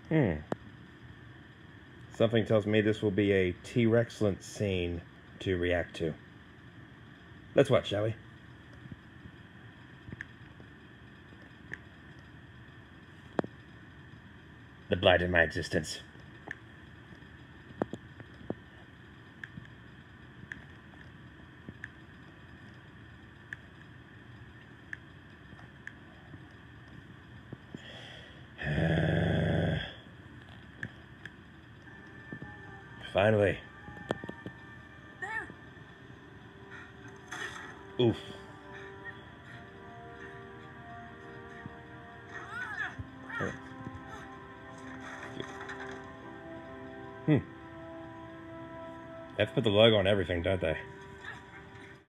Something tells me this will be a T-Rexcellent scene to react to. Let's watch, shall we? The blight in my existence. Finally. There. Oof. They have to put the logo on everything, don't they?